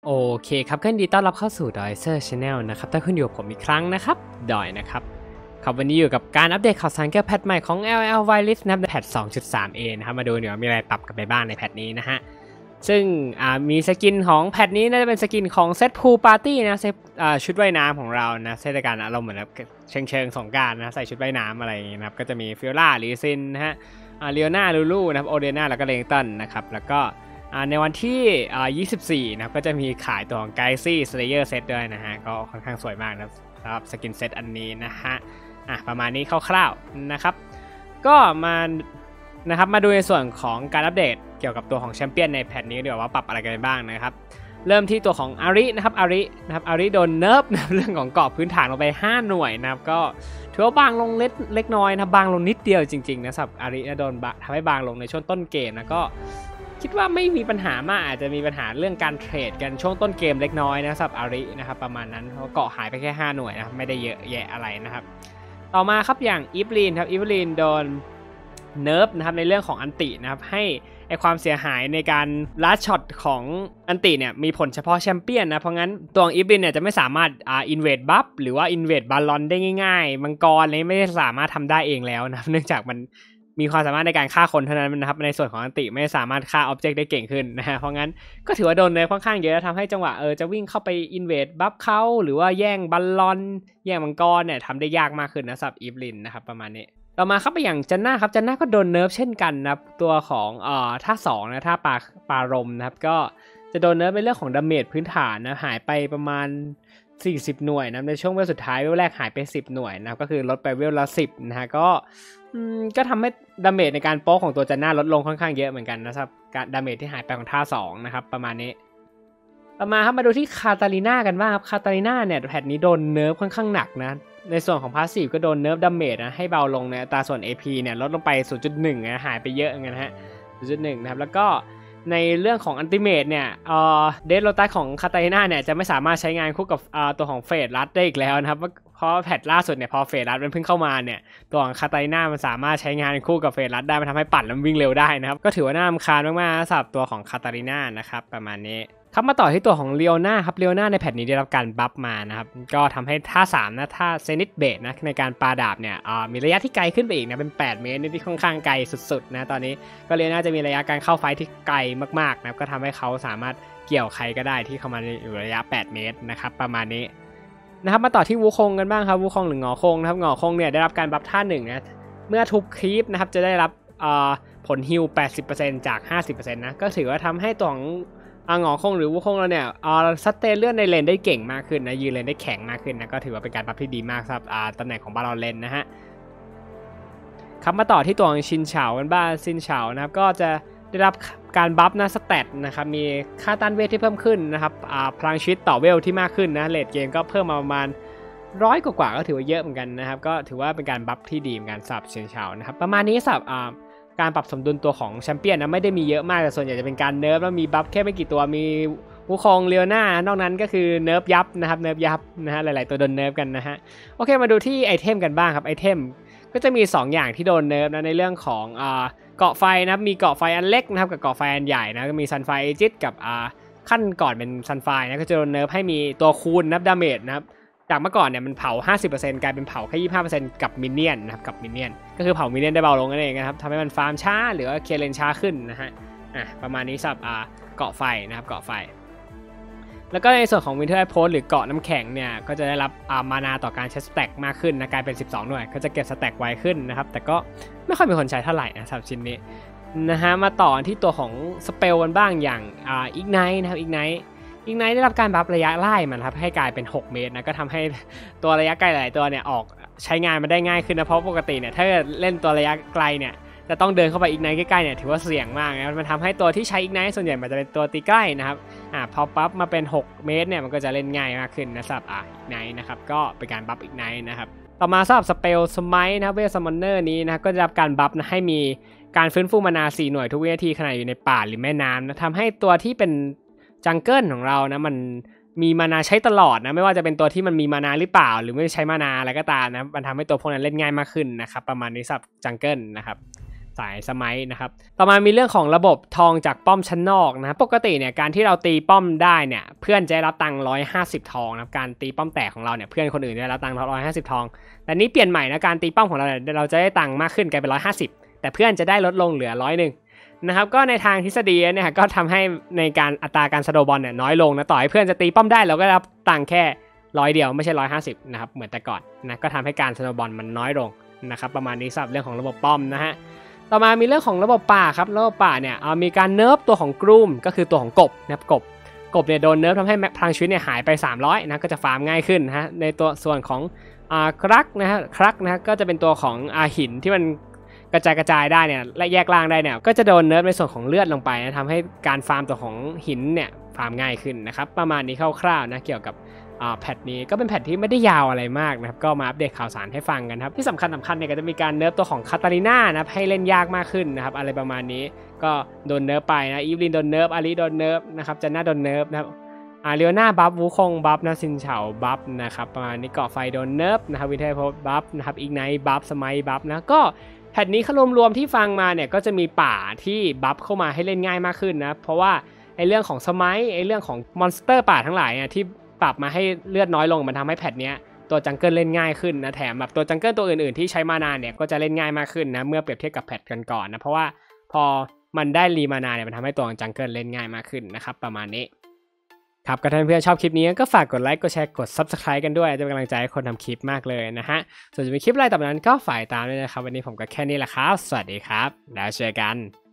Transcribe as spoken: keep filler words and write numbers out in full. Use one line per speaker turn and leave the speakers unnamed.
โอเคครับก็ยินดีต้อนรับเข้าสู่ดอยเซอร์ชาแนลนะครับถ้าคุณอยู่กับผมอีกครั้งนะครับดอยนะครับครับวันนี้อยู่กับการอัปเดตข่าวสารเกี่ยวกับแพทใหม่ของ แอล แอล Wireless นะครับในแพท สองจุดสาม เอ นะครับมาดูเดี๋ยวมีอะไรปรับกันไปบ้างในแพทนี้นะฮะซึ่งมีสกินของแพทนี้น่าจะเป็นสกินของเซตพูลปาร์ตี้นะเซตชุดว่ายน้ำของเรานะเทศกาลอารมณ์เหมือนเชิงเชิงสงกรานต์นะใส่ชุดว่ายน้ำอะไรอย่างงี้นะครับก็จะมีฟิโอล่าลีซินนะฮะเลียนาลูลูนะครับโอเดน่าแล้วก็เลงตันนะครับแล้วก็ในวันที่ยี่สิบสี่นะครับก็จะมีขายตัวของไกซี่สเลเยอร์เซตด้วยนะฮะก็ค่อนข้างสวยมากนะสำหรับสกินเซตอันนี้นะฮะอ่ะประมาณนี้คร่าวๆนะครับก็มานะครับมาดูในส่วนของการอัปเดตเกี่ยวกับตัวของแชมเปี้ยนในแพทนี้ดีกว่าว่าปรับอะไรกันบ้างนะครับเริ่มที่ตัวของอารินะครับอารินะครับอาริโดนเนิร์ฟเรื่องของเกาะพื้นฐานลงไปห้าหน่วยนะครับก็ถือว่าบางลงเล็กเล็กน้อยนะบางลงนิดเดียวจริงๆนะสำหรับอาริโดนทำให้บางลงในช่วงต้นเกมนะก็คิดว่าไม่มีปัญหามากอาจจะมีปัญหาเรื่องการเทรดกันช่วงต้นเกมเล็กน้อยนะสำหรับอารินะครับประมาณนั้นเพราะเกาะหายไปแค่ห้าหน่วยนะครับไม่ได้เยอะแยะอะไรนะครับต่อมาครับอย่างอีฟลีนครับอีฟลีนโดนเนิร์ฟนะครับในเรื่องของอันตินะครับให้ไอความเสียหายในการลัดช็อตของอันติเนี่ยมีผลเฉพาะแชมเปี้ยนนะเพราะงั้นตัวอีฟลินเนี่ยจะไม่สามารถอ่าอินเวดบัฟหรือว่าอินเวดบาลอนได้ง่ายๆมังกรอะไรไม่สามารถทำได้เองแล้วนะเนื่องจากมันมีความสามารถในการฆ่าคนเท่านั้นนะครับในส่วนของอันติไม่สามารถฆ่าอ็อบเจกต์ได้เก่งขึ้นนะฮะเพราะงั้นก็ถือว่าโดนเนิร์ฟค่อนข้างเยอะทำให้จังหวะเออจะวิ่งเข้าไปอินเวดบัฟเขาหรือว่าแย่งบาลอนแย่งมังกรเนี่ยทำได้ยากมากขึ้นนะสำหรับอีฟลินนะครับประมาณนี้ต่อมาครับไปอย่างจันน่าครับจันน่าก็โดนเนิร์ฟเช่นกันนะครับตัวของเอ่อท่าสองนะท่าปลาปลารมนะครับก็จะโดนเนิร์ฟในเรื่องของดาเมจพื้นฐานนะหายไปประมาณสี่สิบหน่วยนะในช่วงเวลสุดท้ายเวลแรกหายไปสิบหน่วยนะก็คือลดไปเวลละสิบนะฮะก็ก็ทำให้ดาเมจในการโป๊กของตัวจันน่าลดลงค่อนข้างเยอะเหมือนกันนะครับการดาเมจที่หายไปของท่าสองนะครับประมาณนี้ต่อมาครับมาดูที่คาตาลีน่ากันบ้างครับคาตาลีน่าเนี่ยแพทนี้โดนเนิร์ฟค่อนข้างหนักนะในส่วนของพาสซีฟก็โดนเนิร์ฟดาเมจนะให้เบาลงนะอัตราส่วน เอ พี เนี่ยลดลงไป ศูนย์จุดหนึ่ง นะหายไปเยอะเงี้ยนะฮะ ศูนย์จุดหนึ่ง นะครับแล้วก็ในเรื่องของอันติเมทเนี่ยเอ่อเดดโลตัสของคาตาลีน่าเนี่ยจะไม่สามารถใช้งานคู่กับอ่าตัวของเฟดรัสได้อีกแล้วนะครับเพราะแพทล่าสุดเนี่ยพอเฟดรัสมันเพิ่งเข้ามาเนี่ยตัวของคาตาลีน่ามันสามารถใช้งานคู่กับเฟดรัสได้มันทำให้ปั่นแล้ววิ่งเร็วได้นะครับก็ถือว่าน่ารำคาญมากๆสำหรับตัวของคาตาลีน่านะครับประมาณนี้ครับมาต่อที่ตัวของเลียวนาครับเลียวนาในแพทนี้ได้รับการบัฟมานะครับก็ทำให้ท่าสามนะท่าเซนิตเบดนะในการปาดาบเนี่ยมีระยะที่ไกลขึ้นไปอีกนะเป็นแปดเมตรนี่ที่ค่อนข้างไกลสุดๆนะตอนนี้ก็เลียวนาจะมีระยะการเข้าไฟที่ไกลมากๆนะก็ทำให้เขาสามารถเกี่ยวใครก็ได้ที่เข้ามาอยู่ระยะแปดเมตรนะครับประมาณนี้นะครับมาต่อที่วูคงกันบ้างครับวูคงหรือหงอคงนะครับหงอคงเนี่ยได้รับการบัฟท่าหนึ่งนะเมื่อทุบครีปนะครับจะได้รับผลฮิล แปดสิบเปอร์เซ็นต์ จาก ห้าสิบเปอร์เซ็นต์ นะก็ถือว่าทำให้ตัวของอ่งอคงหรือวูคงเราเนี่ยอ่าสเตนเลื่อนในเลนได้เก่งมากขึ้นนะยืนเลนได้แข็งมากขึ้นนะก็ถือว่าเป็นการบัฟที่ดีมากสำหรับอ่าตำแหน่งของบาลอนเลนนะฮะครับมาต่อที่ตัวของชินเฉากันบ้างชินเฉานะครับก็จะได้รับการบัฟนะสเตตนะครับมีค่าต้านเวทที่เพิ่มขึ้นนะครับอ่าพลังชีวิตต่อเวลที่มากขึ้นนะเลดเกมก็เพิ่มมาประมาณร้อยกว่าก็ถือว่าเยอะเหมือนกันนะครับก็ถือว่าเป็นการบัฟที่ดีเหมือนกันสำหรับชินเฉานะครับประมาณนี้สำหรับอ่าการปรับสมดุลตัวของแชมเปี้ยนนะไม่ได้มีเยอะมากแต่ส่วนใหญ่จะเป็นการเนิร์ฟแล้วมีบัฟแค่ไม่กี่ตัวมีวูคองเลียวน่านอกนั้นก็คือเนิร์ฟยับนะครับเนิร์ฟยับนะฮะหลายๆตัวโดนเนิร์ฟกันนะฮะโอเคมาดูที่ไอเทมกันบ้างครับไอเทมก็จะมีสองอย่างที่โดนเนิร์ฟนะในเรื่องของอ่าเกาะไฟนะครับมีเกาะไฟอันเล็กนะครับกับเกาะไฟอันใหญ่นะก็มีซันไฟเอจิตกับอ่าขั้นก่อนเป็นซันไฟนะก็จะโดนเนิร์ฟให้มีตัวคูณนับดาเมจนะครับจากเมื่อก่อนเนี่ยมันเผา ห้าสิบเปอร์เซ็นต์ กลายเป็นเผาแค่ ยี่สิบห้าเปอร์เซ็นต์ กับมินเนี่ยนนะครับกับมินเนี่ยนก็คือเผามินเนี่ยนได้เบาลงนั่นเองนะครับทำให้มันฟาร์มช้าหรือว่าเคลียร์เลนช้าขึ้นนะฮะอ่ะประมาณนี้สำหรับอ่าเกาะไฟนะครับเกาะไฟแล้วก็ในส่วนของวินเทอร์ไอโพสหรือเกาะน้ำแข็งเนี่ยก็จะได้รับอ่ามานาต่อการใช้สแต็กมากขึ้นนะกลายเป็นสิบสองหน่วยก็จะเก็บสแต็กไวขึ้นนะครับแต่ก็ไม่ค่อยมีคนใช้เท่าไหร่นะสำหรับชิ้นนี้นะฮะมาต่อที่ตัวของสเปลกันบ้างอย่างอ่าอิกไนท์นะครับอิกไนท์อีกไนท์ได้รับการบัฟระยะไล่มันครับให้กลายเป็นหกเมตรนะก็ทำให้ตัวระยะไกลหลายตัวเนี่ยออกใช้งานมันได้ง่ายขึ้นนะเพราะปกติเนี่ยถ้าเล่นตัวระยะไกลเนี่ยจะต้องเดินเข้าไปอีกไนท์ใกล้ๆเนี่ยถือว่าเสี่ยงมากนะมันทำให้ตัวที่ใช้อีกไนท์ส่วนใหญ่มันจะเป็นตัวตีใกล้นะครับอ่าพอปั๊บมาเป็นหกเมตรเนี่ยมันก็จะเล่นง่ายมากขึ้นนะสำหรับอ่าอีกไนท์นะครับก็เป็นการบัฟอีกไนท์นะครับต่อมาสำหรับสเปลสมัยนะเวทซัมมอนเนอร์นี้นะก็จะรับการบัฟนะให้มีการฟื้นฟูมานาสี่หน่วยทุกวินาทีขณะอยู่ในป่าหรือแม่น้ำนะทำให้ตัวที่เป็นจังเกิลของเรานะมันมีมานาใช้ตลอดนะไม่ว่าจะเป็นตัวที่มันมีมานาหรือเปล่าหรือไม่ใช้มานาอะไรก็ตามนะมันทำให้ตัวพวกนั้นเล่นง่ายมากขึ้นนะครับประมาณนี้สำหรับจังเกิลนะครับสายสมัยนะครับต่อมามีเรื่องของระบบทองจากป้อมชั้นนอกนะปกติเนี่ยการที่เราตีป้อมได้เนี่ยเพื่อนจะได้รับตังค์หนึ่งร้อยห้าสิบทองนะครับการตีป้อมแตกของเราเนี่ยเพื่อนคนอื่นได้รับตังค์หนึ่งร้อยห้าสิบทองแต่นี้เปลี่ยนใหม่นะการตีป้อมของเราเนี่ยเราจะได้ตังค์มากขึ้นกลายเป็นหนึ่งร้อยห้าสิบแต่เพื่อนจะได้ลดลงเหลือร้อยหนึ่งนะครับก็ในทางทฤษฎีเนี่ยก็ทำให้ในการอัตราการสโลบอลเนี่ยน้อยลงนะต่อให้เพื่อนจะตีป้อมได้เราก็รับตังค์แค่ร้อยเดียวไม่ใช่หนึ่งร้อยห้าสิบนะครับเหมือนแต่ก่อนนะก็ทำให้การสโลบอลมันน้อยลงนะครับประมาณนี้สำหรับเรื่องของระบบป้อมนะฮะต่อมามีเรื่องของระบบป่าครับระบบป่าเนี่ยมีการเนิร์ฟตัวของกรูมก็คือตัวของกบนะครับกบกบเนี่ยโดนเนิร์ฟทำให้พลังชีวิตเนี่ยหายไปสามร้อยนะก็จะฟาร์มง่ายขึ้นนะฮะในตัวส่วนของอ่าครักนะฮะครักนะฮะก็จะเป็นตัวของอาหินที่มันกระจายกระจายได้เนี่ยและแยกล่างได้เนี่ยก็จะโดนเนิร์ฟในส่วนของเลือดลงไปนะทำให้การฟาร์มตัวของหินเนี่ยฟาร์มง่ายขึ้นนะครับประมาณนี้คร่าวๆนะเกี่ยวกับแพทนี้ก็เป็นแพทที่ไม่ได้ยาวอะไรมากนะครับก็มาอัปเดตข่าวสารให้ฟังกันครับที่สำคัญสำคัญเนี่ยก็จะมีการเนิร์ฟตัวของคาตาลิน่านะครับให้เล่นยากมากขึ้นนะครับอะไรประมาณนี้ก็โดนเนิร์ฟไปนะอีฟลินโดนเนิร์ฟอาริโดนเนิร์ฟนะครับจันน่าโดนเนิร์ฟนะครับอาเรียวนาบัฟวูคงบัฟนะซินเฉาบัฟนะครับประมาณนี้เกาะไฟโดนเนิร์ฟนะครับวินเทอร์โพบัฟนะครับอีกไนท์บัฟสมัยบัฟนะก็แพทนี้รวมๆที่ฟังมาเนี่ยก็จะมีป่าที่บัฟเข้ามาให้เล่นง่ายมากขึ้นนะเพราะว่าไอเรื่องของสมัยไอเรื่องของมอนสเตอร์ป่าทั้งหลายเนี่ยที่ปรับมาให้เลือดน้อยลงมันทำให้แพทเนี้ยตัวจังเกิลเล่นง่ายขึ้นนะแถมแบบตัวจังเกิลตัวอื่นๆที่ใช้มานานเนี่ยก็จะเล่นง่ายมากขึ้นนะเมื่อเปรียบเทียบกับแพทกันก่อนนะเพราะว่าพอมันได้รีมานาเนี่ยมันทำให้ตัวจังเกิลเล่นง่ายมากขึ้นนะครับประมาณนี้ครับก็ถ้าเพื่อนชอบคลิปนี้ก็ฝากกดไลค์กดแชร์กด ซับสไครบ์ กันด้วยจะเป็นกำลังใจให้คนทำคลิปมากเลยนะฮะส่วนจะมีคลิปอะไรต่อไปนั้นก็ฝ่ายตามด้วยนะครับวันนี้ผมก็แค่นี้แหละครับสวัสดีครับแล้วเจอกัน